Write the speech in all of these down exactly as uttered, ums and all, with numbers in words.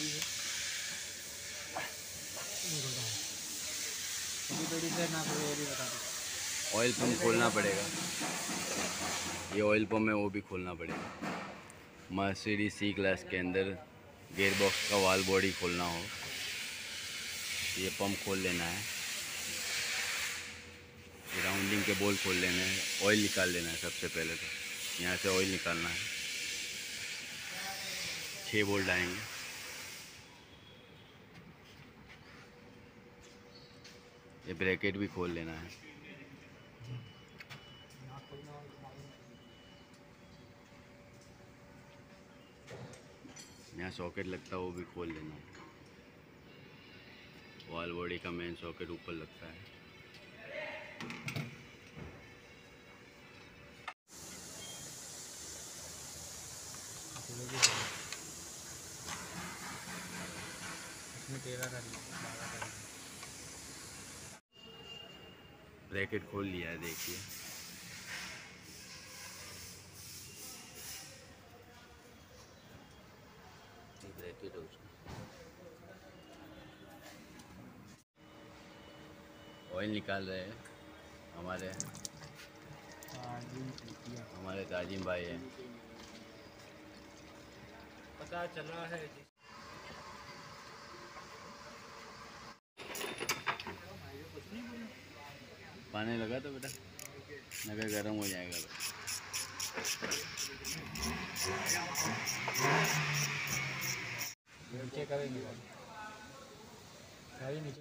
Oil pump खोलना पड़ेगा, ये ऑयल पंप है वो भी खोलना पड़ेगा। मर्सिडीज सी क्लास के अंदर गियर बॉक्स का वाल बॉडी खोलना हो, ये पंप खोल लेना है, राउंडिंग के बोल्ट खोल लेने हैं, ऑयल निकाल लेना है। सबसे पहले तो यहाँ से ऑयल निकालना है, छः बोल्ट आएंगे। ये ब्रैकेट भी खोल लेना है। यहाँ सॉकेट लगता है वो भी खोल लेना है। वाल बॉडी का मेन सॉकेट ऊपर लगता है। ब्रैकेट खोल लिया है, देखिए। ब्रैकेट है उसका। ऑयल निकाल रहे हैं हमारे हमारे ताजिम भाई हैं। पता चला है पानी लगा तो बेटा, नगर गर्म हो जाएगा। नीचे करेंगे नीचे।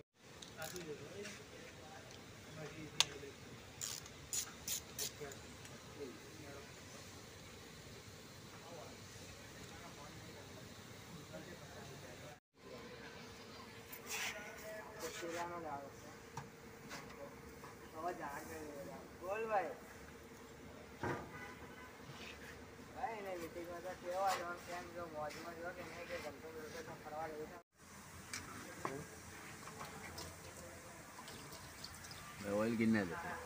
बोल भाई भाई ने मीटिंग में तो केवा जोन कैम जो मौज में जो के नहीं के गलतो गलतो तो फरवा ले मैं ऑयल गिनने देता है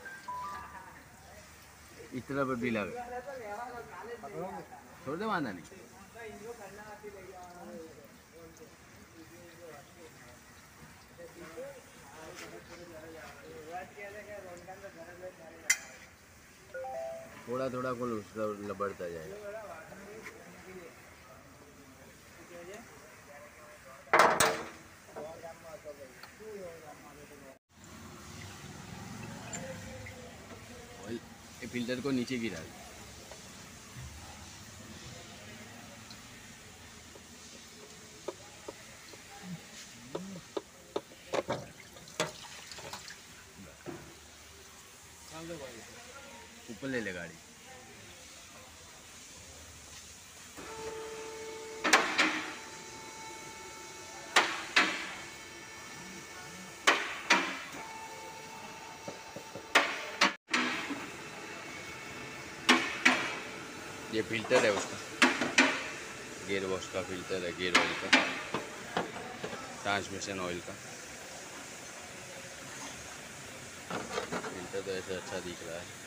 इस तरह पर भी लगा छोड़ दे, वादा नहीं। थोड़ा थोड़ा को लबड़ता जाएगा। ऑयल ये फिल्टर को नीचे गिरा दे। ऊपर ले ले गाड़ी। ये फिल्टर है उसका, गियर बॉक्स का फिल्टर है, गियर ऑयल का, ट्रांसमिशन ऑयल का फिल्टर। तो ऐसे अच्छा दिख रहा है।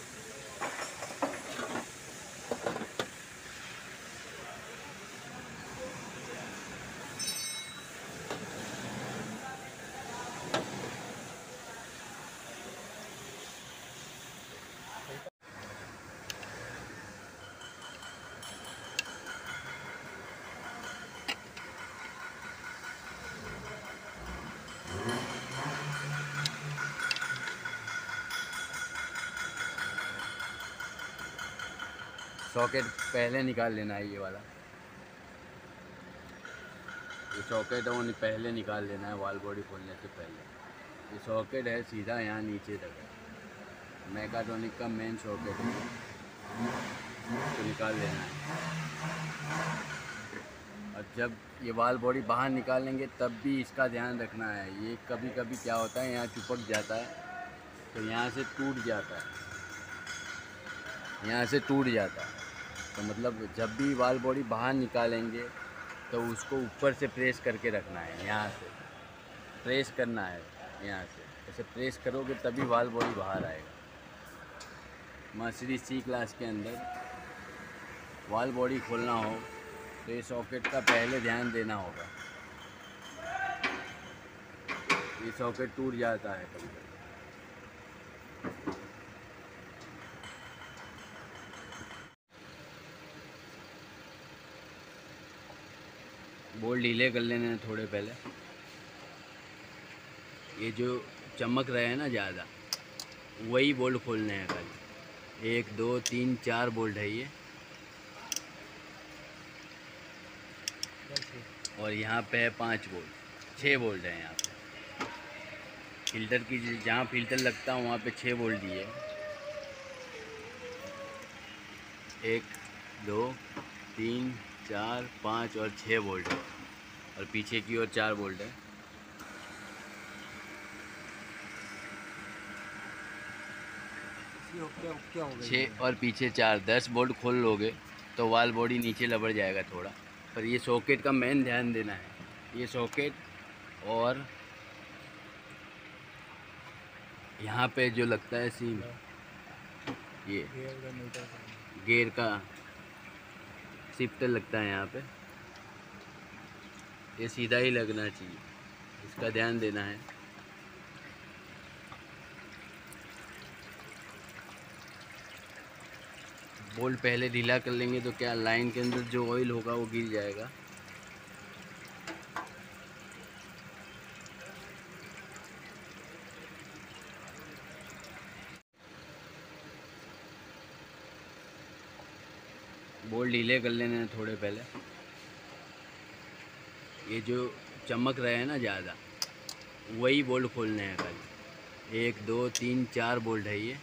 सॉकेट पहले निकाल लेना है, ये वाला ये सॉकेट है वो पहले निकाल लेना है वाल बॉडी खोलने से पहले। ये सॉकेट है सीधा यहाँ नीचे तक है, मैकाट्रॉनिक का मेन सॉकेट है, तो निकाल लेना है। और जब ये वाल बॉडी बाहर निकालेंगे तब भी इसका ध्यान रखना है। ये कभी कभी क्या होता है यहाँ चिपक जाता है, तो यहाँ से टूट जाता है, यहाँ से टूट जाता है। तो मतलब जब भी वाल बॉडी बाहर निकालेंगे तो उसको ऊपर से प्रेस करके रखना है, यहाँ से प्रेस करना है, यहाँ से ऐसे प्रेस करोगे तभी वाल बॉडी बाहर आएगा। मर्सिडीज सी क्लास के अंदर वाल बॉडी खोलना हो तो ये सॉकेट का पहले ध्यान देना होगा। ये सॉकेट टूट जाता है कभी कभी। बोल्ट ढीले कर लेने हैं थोड़े पहले। ये जो चमक रहे हैं ना ज़्यादा, वही बोल्ट खोलने हैं खाली। एक दो तीन चार बोल्ट है ये, और यहाँ पे है पाँच बोल्ट, छः बोल्ट हैं यहाँ पे। फिल्टर की जहाँ फिल्टर लगता है वहाँ पे छः बोल्ट दिए। एक दो तीन चार पाँच और छः बोल्ट है, और पीछे की ओर चार बोल्ट है। छः और पीछे चार, दस बोल्ट खोल लोगे तो वाल बॉडी नीचे लबड़ जाएगा थोड़ा। पर ये सॉकेट का मेन ध्यान देना है। ये सॉकेट और यहाँ पे जो लगता है सीम, ये गियर का शिफ्टर लगता है यहाँ पे, ये सीधा ही लगना चाहिए, इसका ध्यान देना है। बोल्ट पहले ढीला कर लेंगे तो क्या लाइन के अंदर जो ऑयल होगा वो गिर जाएगा। बोल्ट ढीले कर लेने हैं थोड़े पहले। ये जो चमक रहे हैं ना ज़्यादा, वही बोल्ट खोलने हैं खाली। एक दो तीन चार बोल्ट है ये,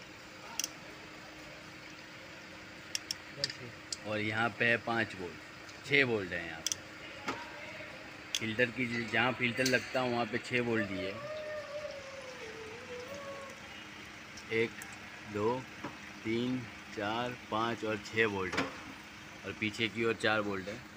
और यहाँ पे है पाँच बोल्ट, छः बोल्ट हैं यहाँ पे। फिल्टर की जहाँ फिल्टर लगता है वहाँ पे छः बोल्ट दिए। एक दो तीन चार पाँच और छः बोल्ट है, और पीछे की ओर चार बोल्ट है।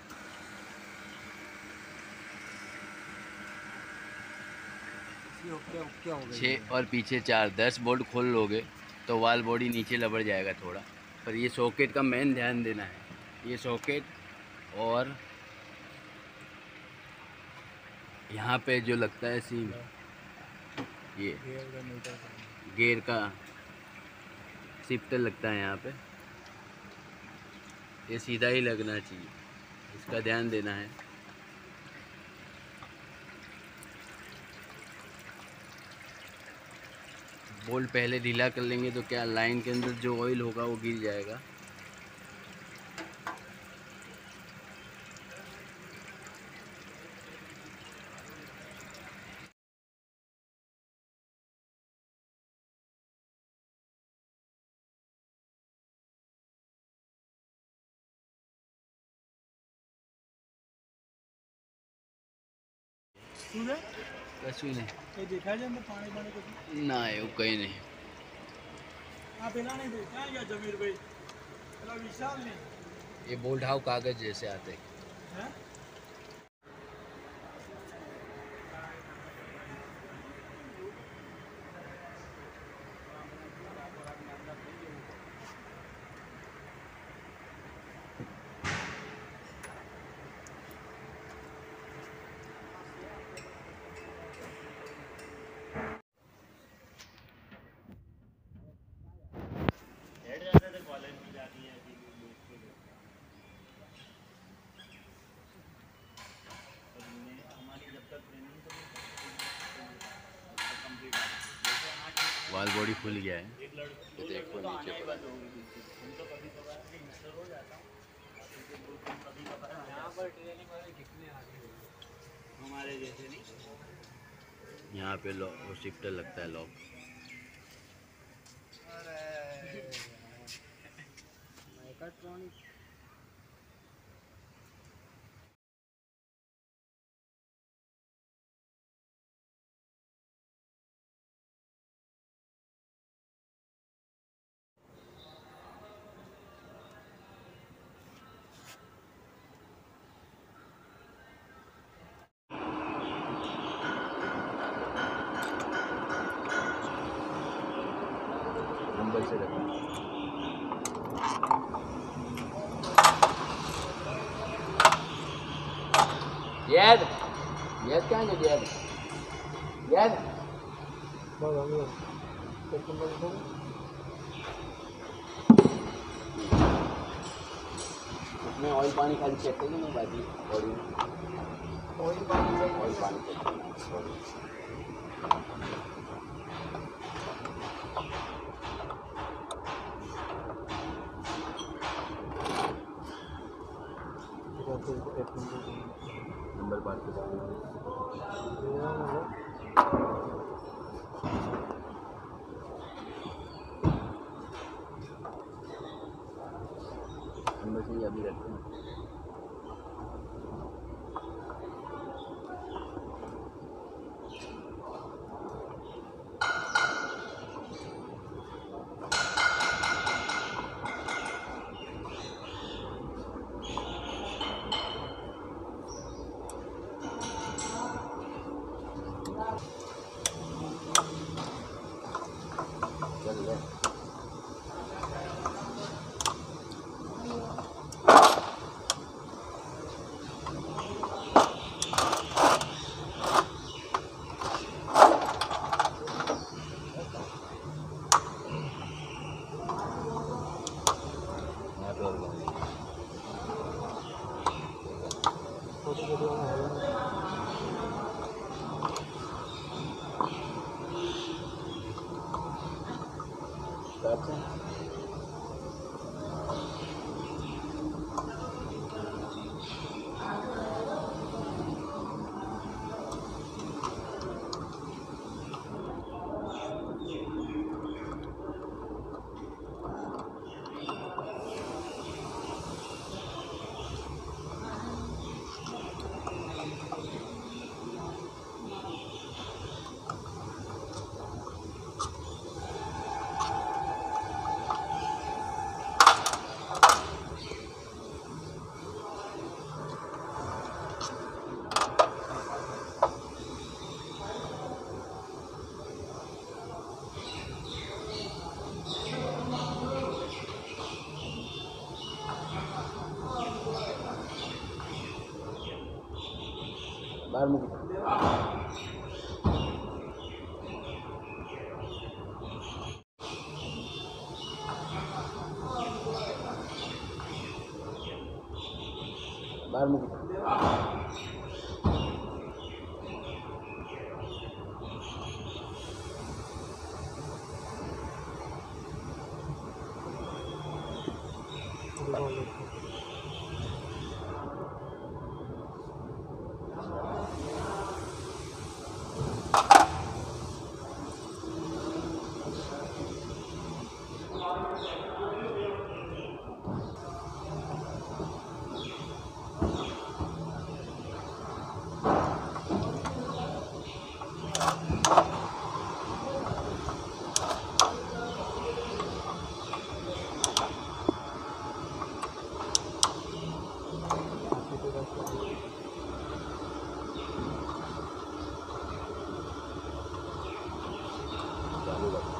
छः और पीछे चार, दस बोल्ट खोल लोगे तो वाल बॉडी नीचे लबड़ जाएगा थोड़ा। पर ये सॉकेट का मेन ध्यान देना है। ये सॉकेट और यहाँ पे जो लगता है सीम, ये गियर का शिफ्टर लगता है यहाँ पे, ये सीधा ही लगना चाहिए, इसका ध्यान देना है। बोल्ट पहले ढीला कर लेंगे तो क्या लाइन के अंदर जो ऑयल होगा वो गिर जाएगा। કશું નહીં, કઈ દેખાય છે અંદર પાણી પાણી કશું? ના એવું કંઈ નહીં। આ પેલા નહીં દે ક્યાં ગયા જમીરભાઈ? પેલા વિશાલ નહીં ये बोल्ट हाउ कागज जैसे आते हैं। હે? वाल बॉडी खुल गया है, तो देखो नीचे पड़ा है। यहाँ पर ट्रेनिंग वाले कितने आगे हैं? हमारे जैसे नहीं। यहाँ पे लॉक, वो शिफ्टर लगता है लॉक। मैकेट्रॉनिक नंबर से रखा। याद याद क्या है याद? यार बस हम लोग एक नंबर को मैं ऑयल पानी खाली चेक करूँ ना बाकी बॉडी में ऑयल पानी चेक ऑयल पानी चेक करना बॉडी एक नंबर नंबर बार के बाद नंबर से ही अभी रखते हैं चल गए यहाँ पे और लगाएंगे। फोटो वीडियो में है स्टार्ट से बाहर मुझे बाहर मुझे चालू रखो।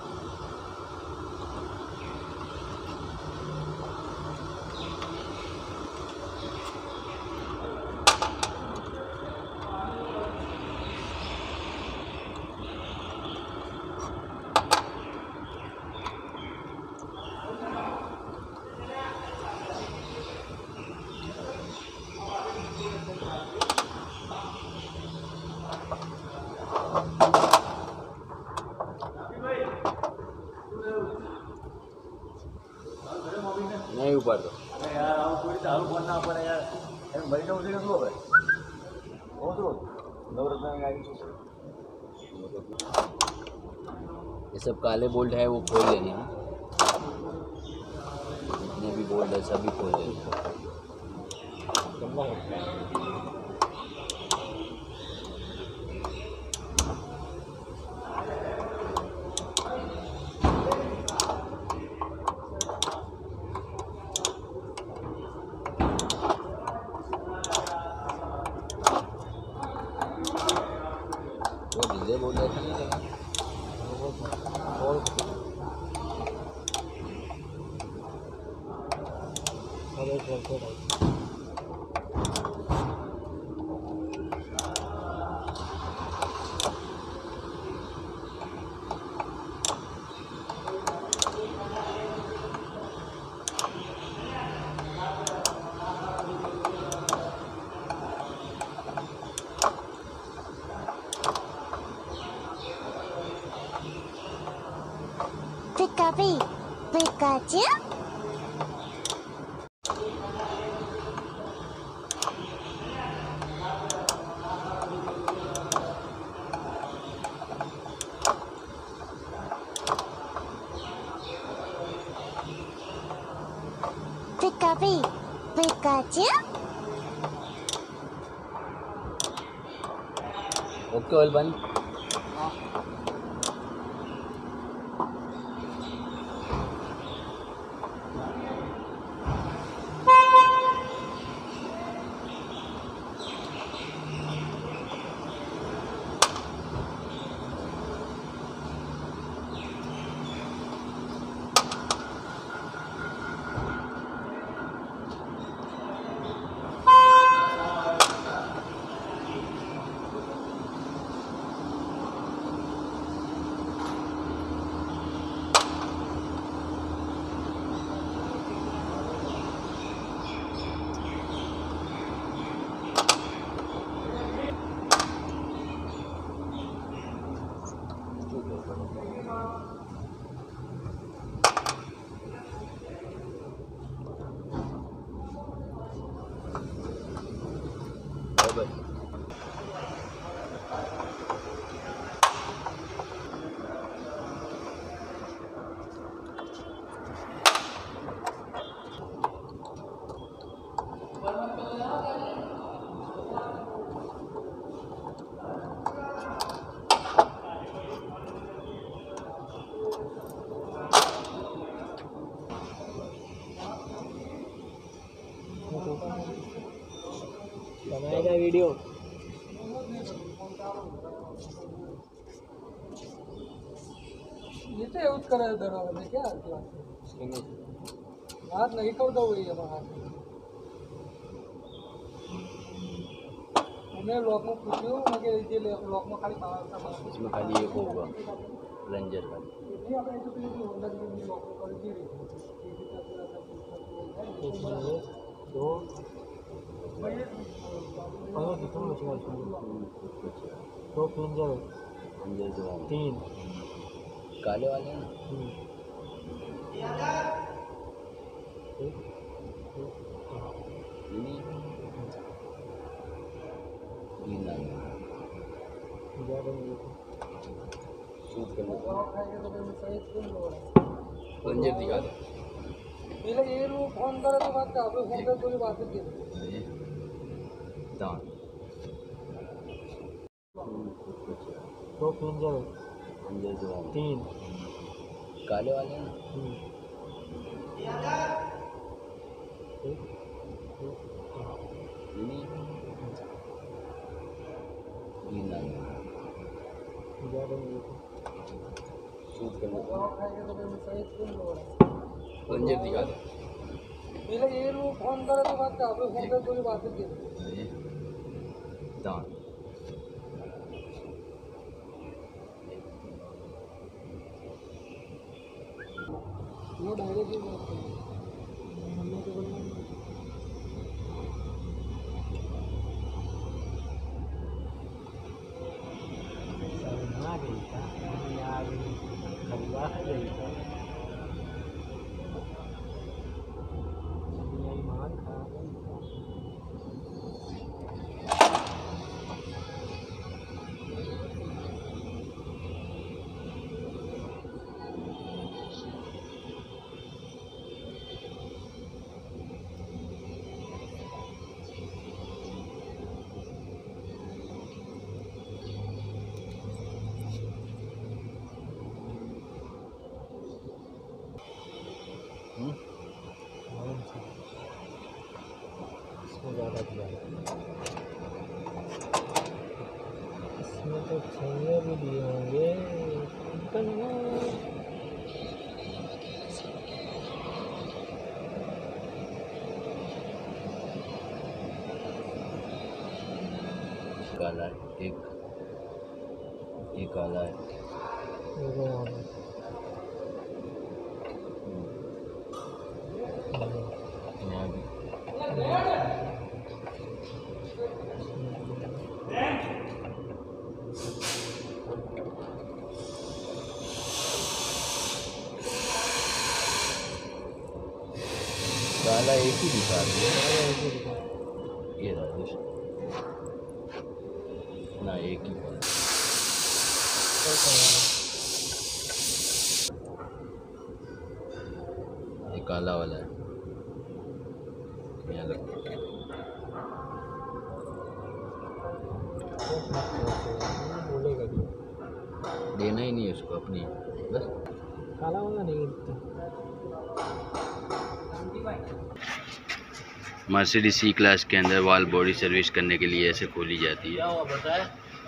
नहीं ऊपर तो अरे यार આવું કોઈ રીતે આવું ફોન ના પડે યાર એમ મરીને ઉઠીને શું હવે હું શું નવરત્ન ગાડી શું ये सब काले बोल्ट है वो खोल लेने हैं जितने भी बोल्ट है सभी खोल लेने हैं ગમવા હોતા वो डीजे बोल्ट ऐसा नहीं लगा और अरे चलते भाई Pikachu, Pikachu. Pikachu, Pikachu. Okay oil बंद। बनाएगा वीडियो। ये तो यूज करा है दरवाजा में क्या हाथ नहीं करता वही है हाथ उन्हें लॉक में पूछियो मगे ये लॉक में खाली पावर इसमें खाली एक होगा प्लंजर का। ये अपने तो भी होंडा की लॉक कर दी रही दो और कितना बचेगा दो प्लंजर प्लंजर जो है तीन काले वाले हैं। नहीं ग्रीन लाल शूट करने का प्लंजर दिखा दो। पहले ये लोग फोन करे तो बात का फोन कर कोई बात नहीं दान दो प्लंजर प्लंजर जो है तीन काले वाले हैं। नहीं ग्रीन लाल शूट करने का प्लंजर दिखा दो। पहले ये लोग फोन करे तो बात का फोन कर कोई बात नहीं दान वो डायरेक्ट ही बात करें हमने तो बोला आ गई था आ गई खरीदा गई था मार खा इसमें ज़्यादा दिया इसमें तो छैया भी दिए होंगे काला है एक ये काला है। यहाँ भी काला एक ही दिखा रही है। ये रहा ना, एक ही ये काला वाला है। यहाँ लग बोलेगा कि देना ही नहीं है उसको अपनी, बस। काला वाला नहीं दिखता। मर्सिडीज सी क्लास के अंदर वाल बॉडी सर्विस करने के लिए ऐसे खोली जाती है। क्या हुआ बताए?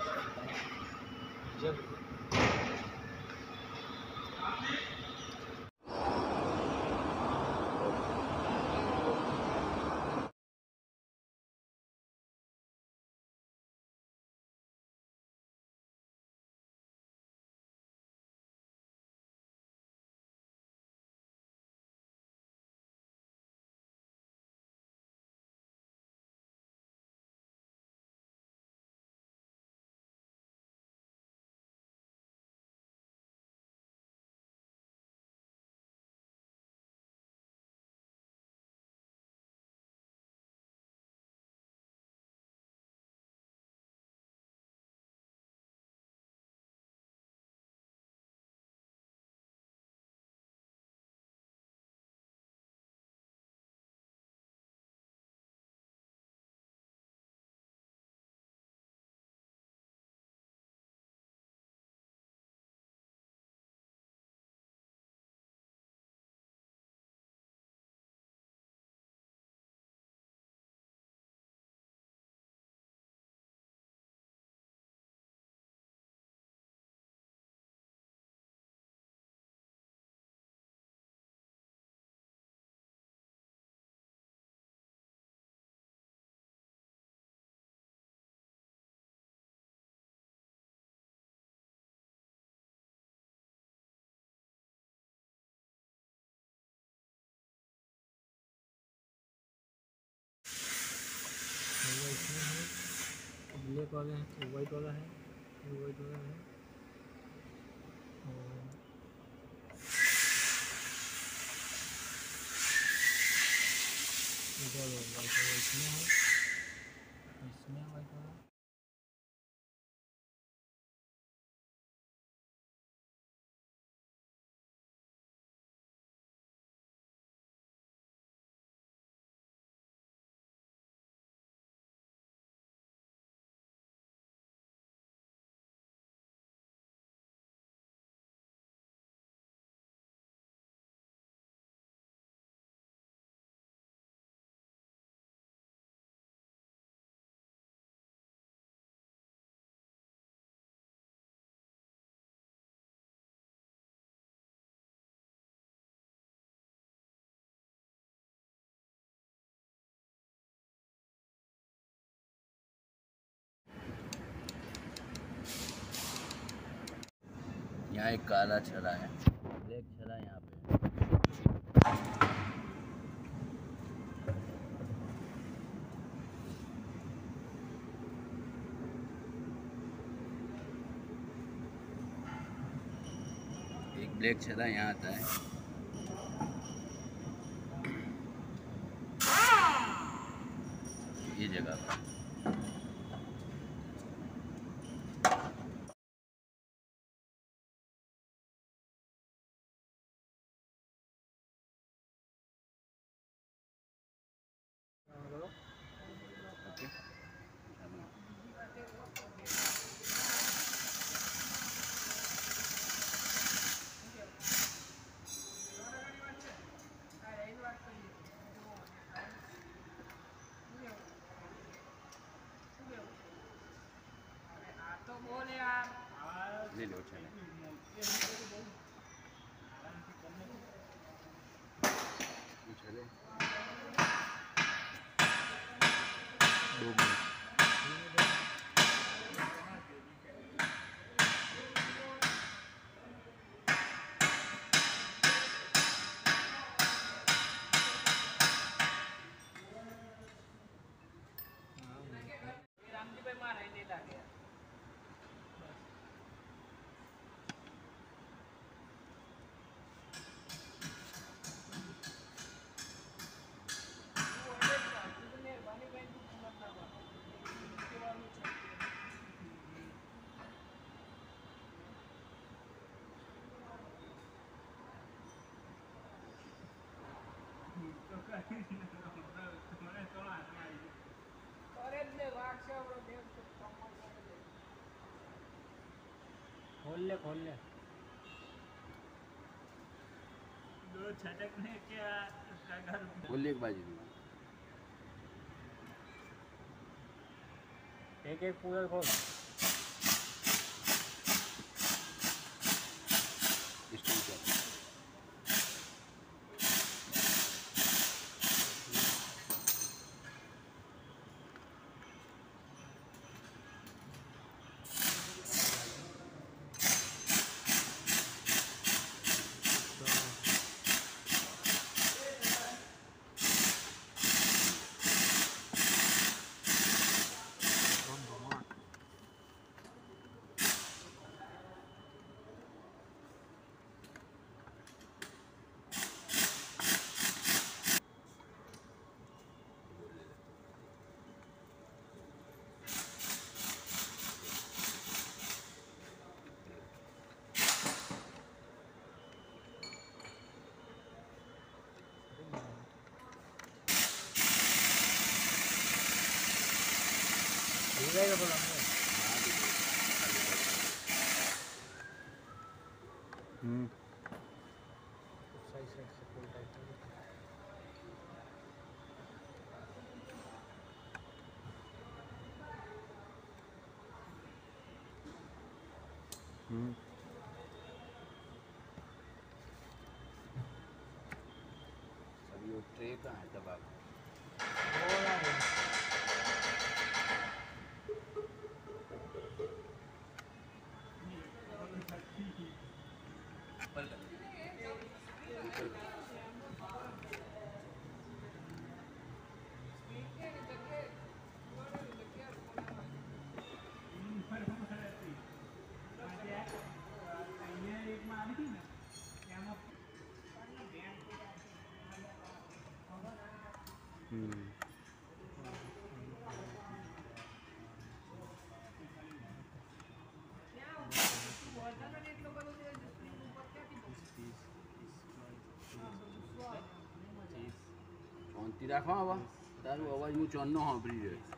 ब्लैक वाला है, वाइट वाला है, वाइट वाला है। इधर वाइट वाला इसमें है, इसमें वाइट वाला। यहाँ एक काला छड़ा है, ब्लैक छड़ा यहाँ पे। एक ब्लैक छड़ा यहाँ आता है। ये जगह पर ले लो चले। चले दो मिनट। खोल ले खोल ले। दो छटकने के उसका घर बोलिए एक बाजी में। एक एक पूरा खोल। स्टील का जाएगा बोला हमने। हम्म सही साइड से खोल टाइट कर। हम्म अभी वो ट्रे कहाँ है दबा के? वो यार ऊपर कर। ऊपर कर। एक मारी थी ना क्या हम्म શાંતિ રાખો આવા તારું અવાજ હું ચોનનો સાંભળી રહ્યો છું.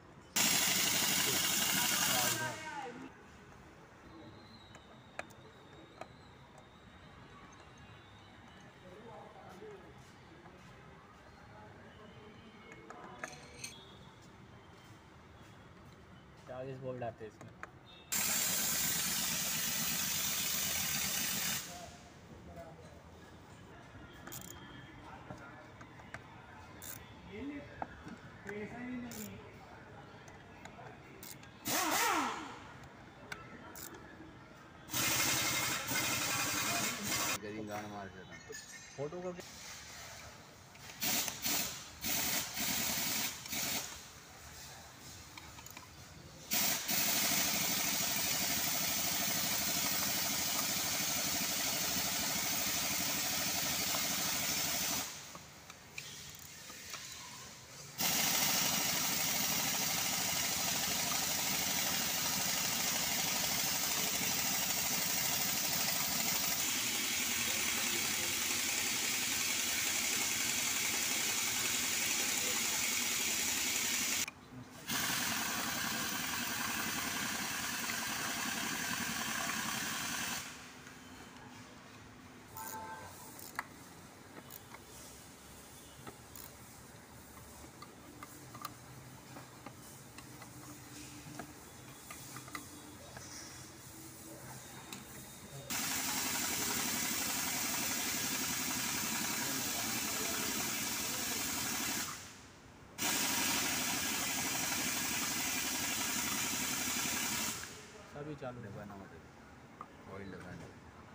चालीस बोल्ट आते हैं इसमें। पैसा ही नहीं गरीब गान मार देता फोटो को सभी चालू है। लगाना मतलब ऑयल लगाना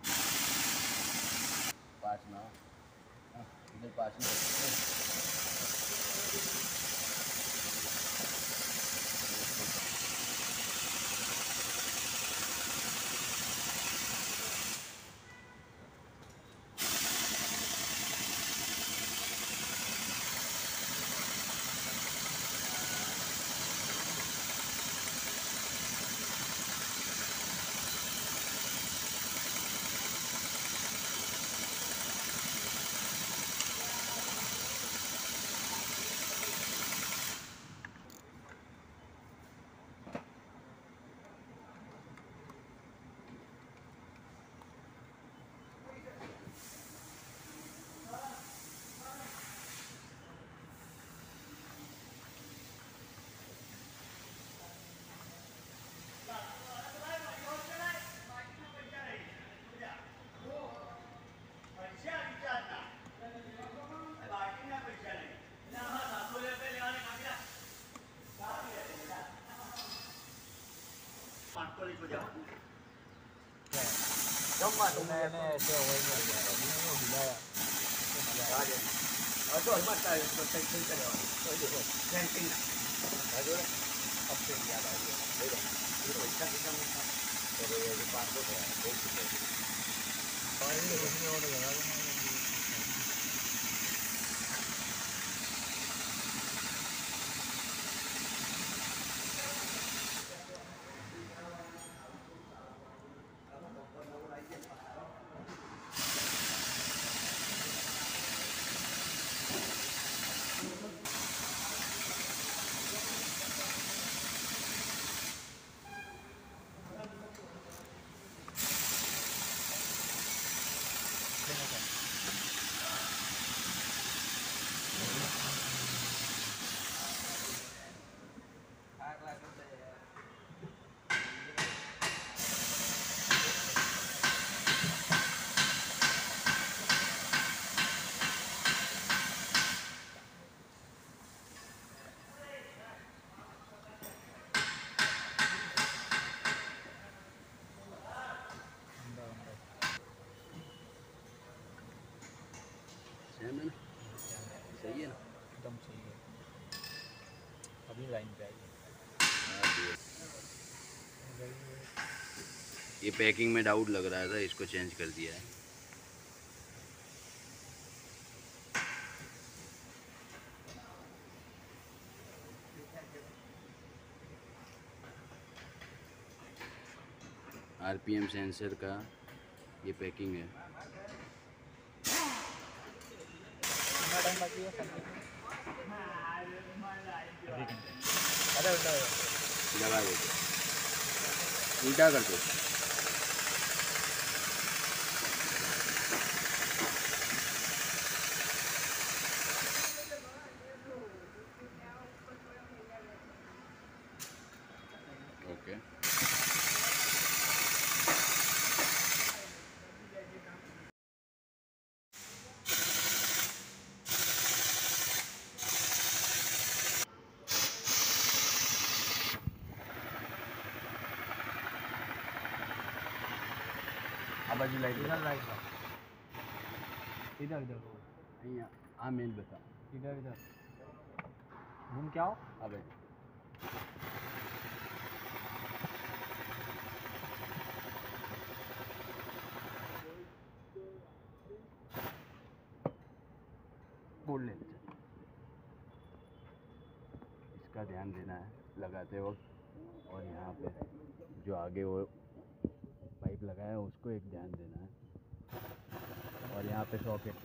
पास ना हाँ, इधर पास में જમવા તો मैंने ऐसे अवॉइड नहीं किया था, मैंने वो हिलाया तो मजा आया। આજે હવે તો હિંમત થાય તો કંઈક થઈ કરવાનું તો જો સેન્ટિંગ ના જો अब से याद आ गया ले लो ये तो इसका कितना मिलता तो ये जो पाँच सौ है वो कितने और ये उसमें और लगा दूंगा। सेम है ना, सही है ना। एकदम सही है। अभी लाइन पे आई ये पैकिंग में डाउट लग रहा था, इसको चेंज कर दिया है। आरपीएम सेंसर का ये पैकिंग है। कितना टाइम बाकी है समझ आधा घंटा है। लगा देते, उल्टा कर दो। ओके આ બાજુ લાઈટ इधर राइट का इधर इधर અહીંયા આ મેન બતા इधर इधर घूम के आओ। આ બાજુ बोल ले। इसका ध्यान देना है लगाते वक्त, और यहाँ पे जो आगे वो पाइप लगाया है उसको एक ध्यान देना है, और यहाँ पे सॉकेट।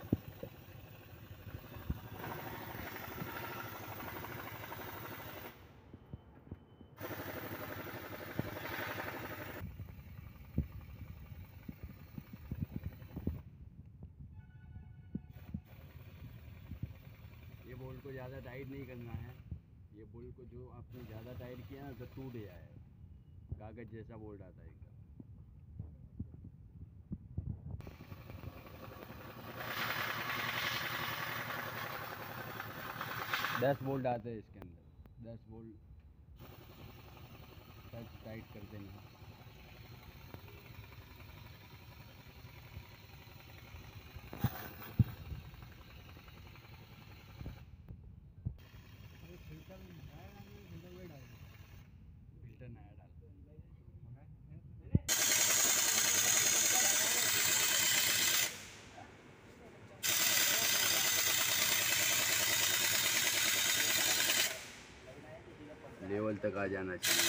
ये बोल्ट को ज़्यादा टाइट नहीं करना है। ये बोल्ट को जो आपने ज़्यादा टाइट किया ना तो टूट जाएगा, कागज़ जैसा बोल्ट आता है एकदम। दस बोल्ट आते हैं इसके अंदर, दस बोल्ट टच टाइट कर देना। फिल्टर नया डाल लेवल तक आ जाना चाहिए।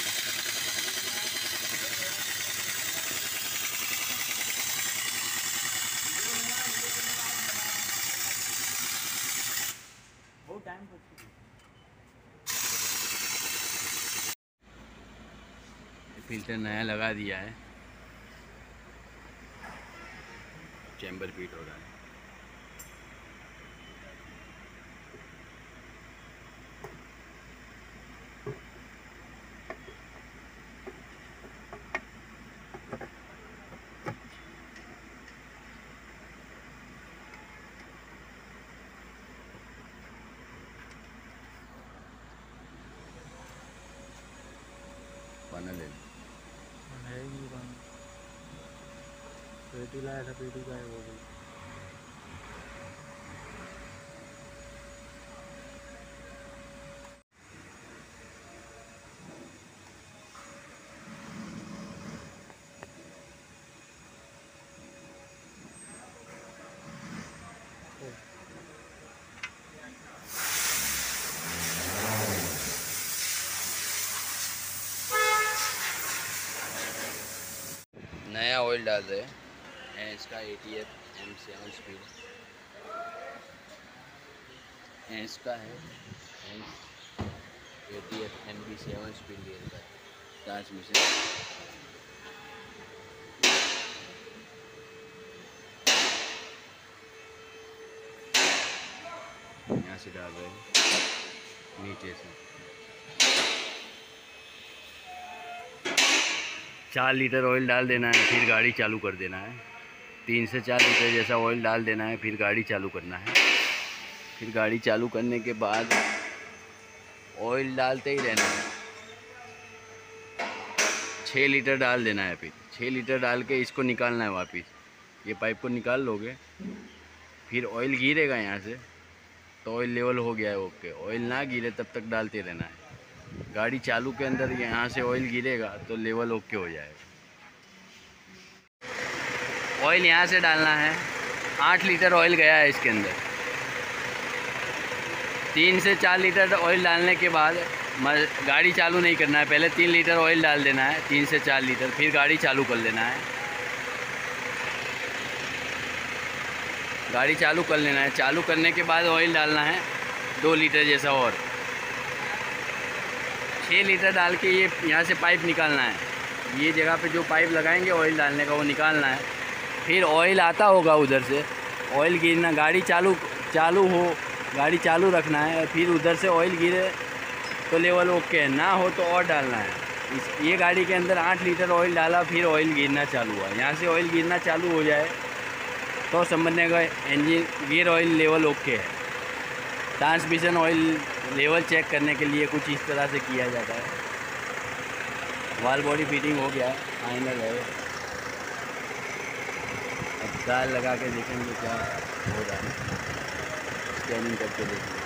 बहुत टाइम फिल्टर नया लगा दिया है, चैम्बर फिट हो रहा है। पाना ले लो। पेटी लाया था, पेटी का है वो भी। नया ऑयल डाल रहे हैं इसका A T F M seven speed इसका है A T F M B seven speed gear का ट्रांसमिशन। यहाँ से डाल रहे हैं नीचे से। चार लीटर ऑयल डाल देना है, फिर गाड़ी चालू कर देना है। तीन से चार लीटर जैसा ऑयल डाल देना है, फिर गाड़ी चालू करना है। फिर गाड़ी चालू करने के बाद ऑयल डालते ही रहना है। छः लीटर डाल देना है, फिर छः लीटर डाल के इसको निकालना है वापस। ये पाइप को निकाल लोगे, फिर ऑयल गिरेगा यहाँ से तो ऑयल लेवल हो गया है ओके। ऑयल ना गिरे तब तक डालते रहना है। गाड़ी चालू के अंदर यहाँ से ऑयल गिरेगा तो लेवल ओके हो जाएगा। ऑयल यहाँ से डालना है। आठ लीटर ऑयल गया है इसके अंदर। तीन से चार लीटर ऑयल डालने के बाद गाड़ी चालू नहीं करना है। पहले तीन लीटर ऑयल डाल देना है, तीन से चार लीटर, फिर गाड़ी चालू कर लेना है। गाड़ी चालू कर लेना है। चालू करने के बाद ऑयल डालना है दो लीटर जैसा और। छः लीटर डाल के ये यहाँ से पाइप निकालना है। ये जगह पे जो पाइप लगाएंगे ऑयल डालने का वो निकालना है। फिर ऑयल आता होगा उधर से, ऑयल गिरना, गाड़ी चालू चालू हो, गाड़ी चालू रखना है। फिर उधर से ऑयल गिरे तो लेवल ओके है, ना हो तो और डालना है। इस ये गाड़ी के अंदर आठ लीटर ऑयल डाला, फिर ऑयल गिरना चालू हुआ। यहाँ से ऑयल गिरना चालू हो जाए तो समझने का engine gear oil level okay है। ट्रांसमिशन ऑयल लेवल चेक करने के लिए कुछ इस तरह से किया जाता है। वाल बॉडी फिटिंग हो गया है, फाइनल है। अब ट्रायल लगा के देखेंगे क्या हो रहा है, स्कैनिंग करके देखेंगे।